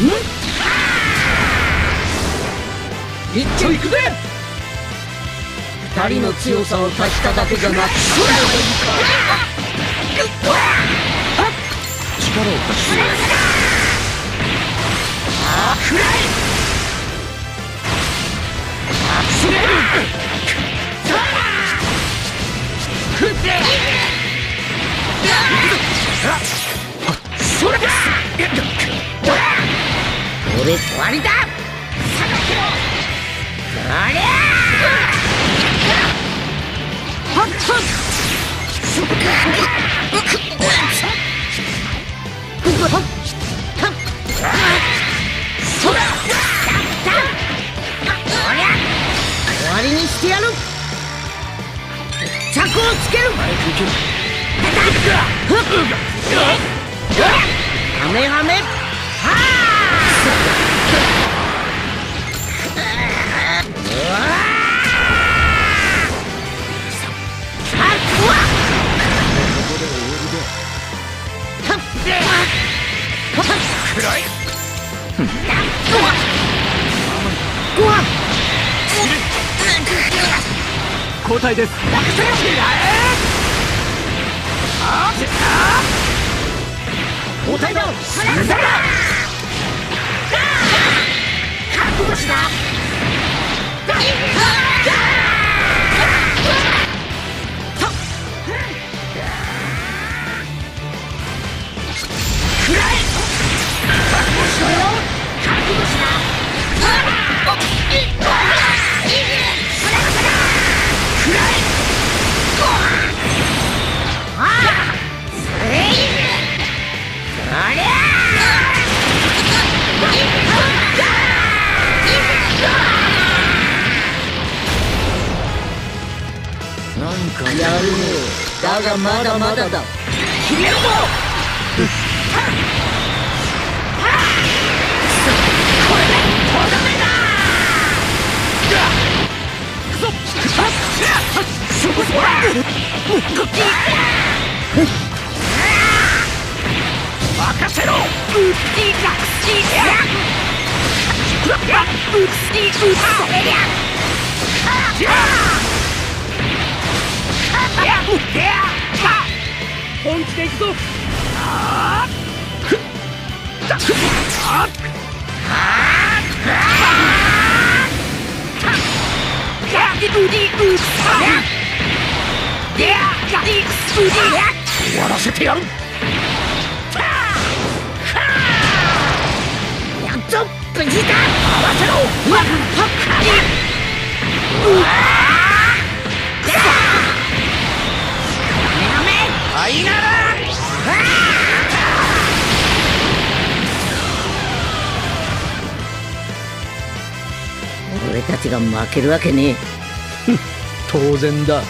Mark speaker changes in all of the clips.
Speaker 1: 一丁いくぜ。二人の強さを足しただけじゃなく、力を貸してやる。くらい。それ。それ。俺終わりだ。ありゃはっはっ終わりにしてやる。着をつける。ハメハメ。
Speaker 2: 交代です。
Speaker 1: 交代だ。覚悟しな。やるね。だがまだまだだ。決めろ。これでとどめだ。任せろ。本気で行くぞ。終わらせてやる。やっと無事だ。合わせろ。あいなら。俺たちが負けるわけねえ。
Speaker 2: 当然だ。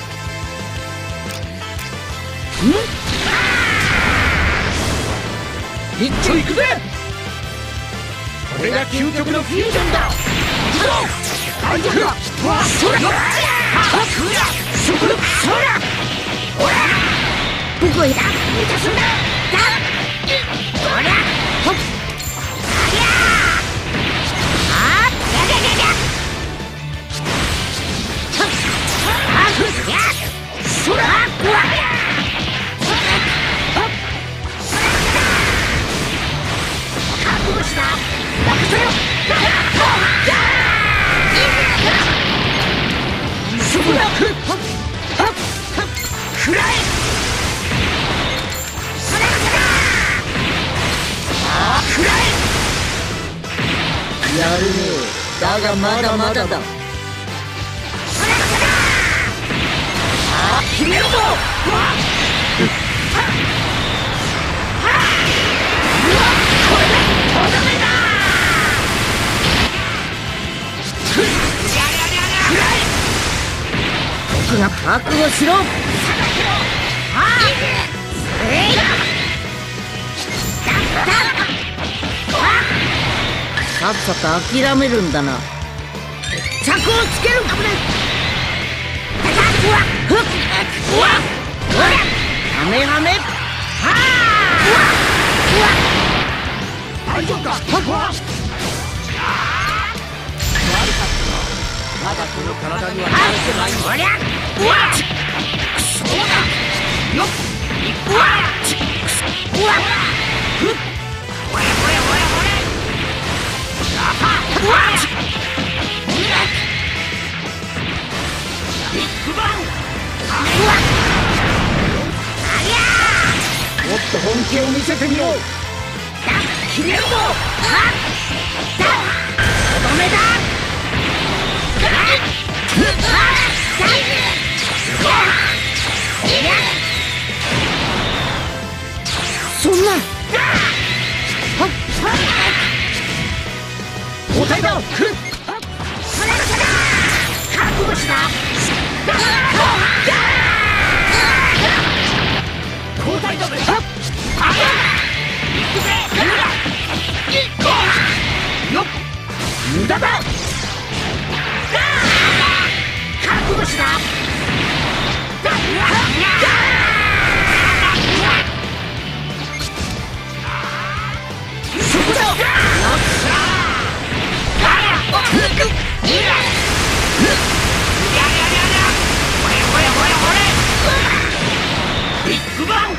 Speaker 1: 一丁行くぜ。これが究極のフュージョンだ。僕はやったすんだ。やるね。だがまだまだだ。決めろ。これでとどめだ。僕が覚悟しろ。さっさと諦めるんだな。着をつける。ハメハメ。 大丈夫か。悪かった。まだこの体には慣れてないんだ。おりゃうわっそうだよっうわっうわっふっおれおれおれおれやったうわっビッグバンうわっありゃーもっと本気を見せてみろ。だ決めるぞ。はっだとどめだ。そんな交代だ。来る。覚悟しな。交代だぜ。行くぜ。よっ無駄だ。覚悟しな。そこだ。よっしゃビッグバン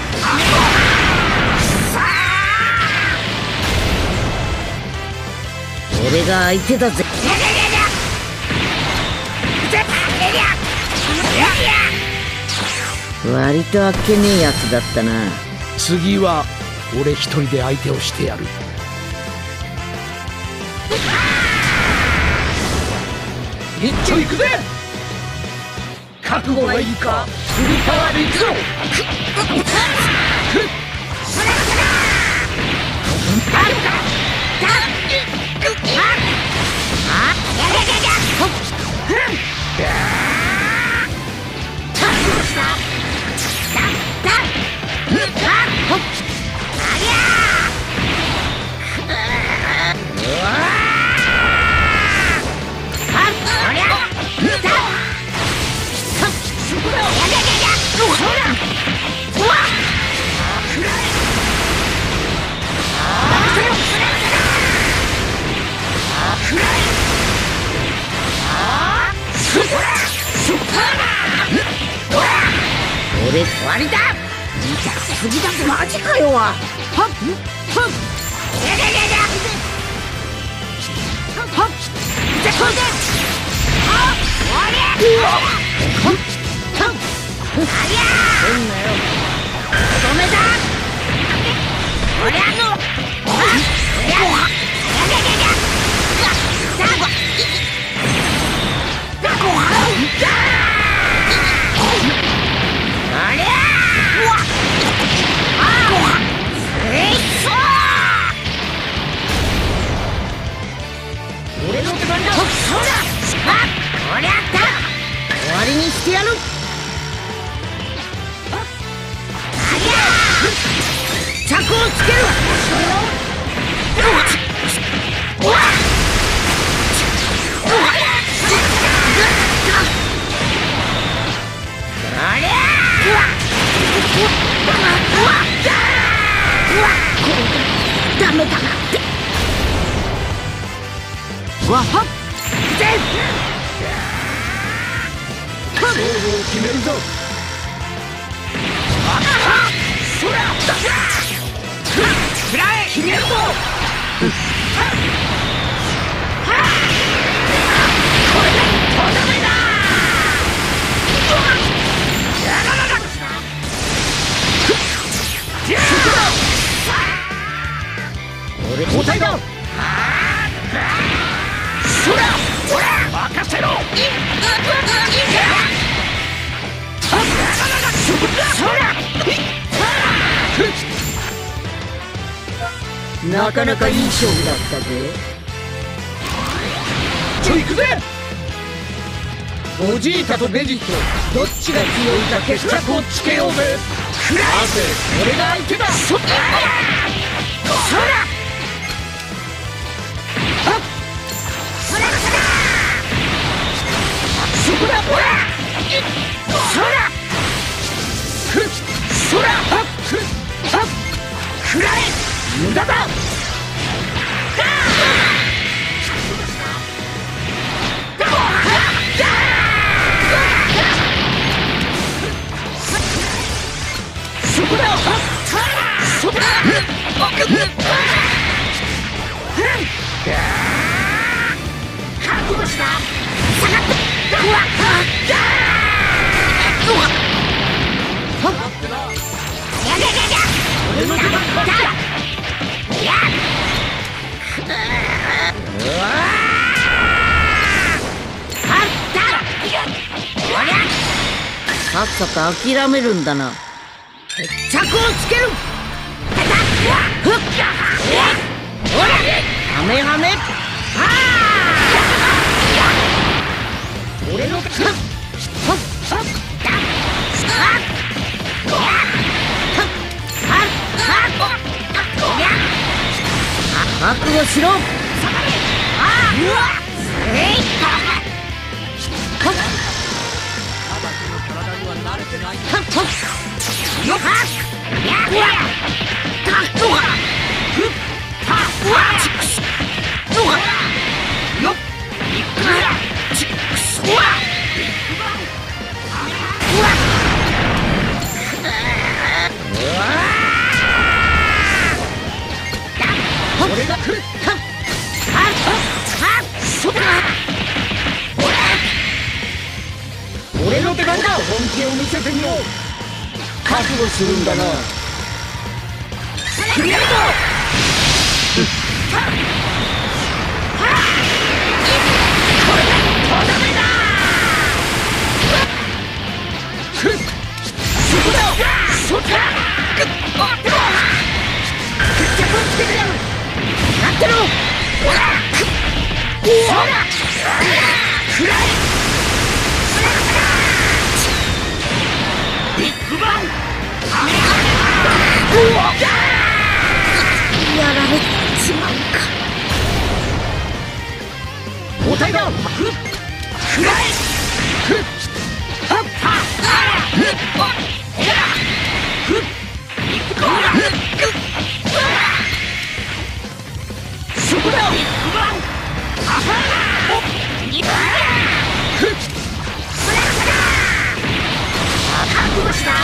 Speaker 1: 俺が相手だぜ。割とあっけねえやつだったな。
Speaker 2: 次は俺一人で相手をしてやる。
Speaker 1: 一丁行くぜ。覚悟がいいか。フルパワーで行くぞ。俺終わりだ。痛すぎだぜ。マジかよ。はっはっはっじゃこれであっ終わりゃはっありゃー変なよ。とどめだ。おりゃのおりゃお俺の手番だ。そうだ。こりゃった終わりにしてやる。ありゃー着をつける。ありゃーダメだなってわはっぜ勝負を決めるぞ。そら食らえ決めるぞ。これでとどめだ。俺交代だ。そらほら任せろ。なかなかいい勝負だったぜ。ちょい行くぜ。おじいたとベジットどっちが強いか決着をつけようぜ。くらえ俺が相手だ。そらそこだほらそらそらくらえ無駄だ。 こだ。そこだ。覚悟した。下がって。うわっ。俺の手番だ。やっ。さっさと諦めるんだな。着をつける。ハメハメ。俺の覚悟しろ。俺の出番だ。本気を見せてみよう。覚悟するんだな。クリアート。これがとどめだ。そこだ。そっか。決着をつけてやる。待ってろ。ほら。ほら。くらえ。ビッグバン。やられちまうか。交代だ。くらえ。そこだ。ビッグバン。覚悟した。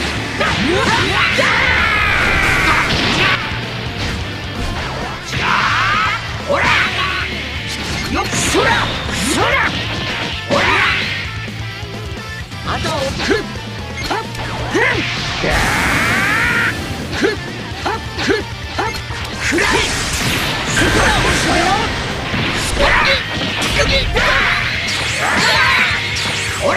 Speaker 1: ほら。よっ。そら。そら。ほら。あとを。くらえ。そこらをしろよ。ほら。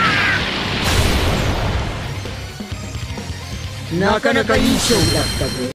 Speaker 1: なかなかいい勝負だったぜ。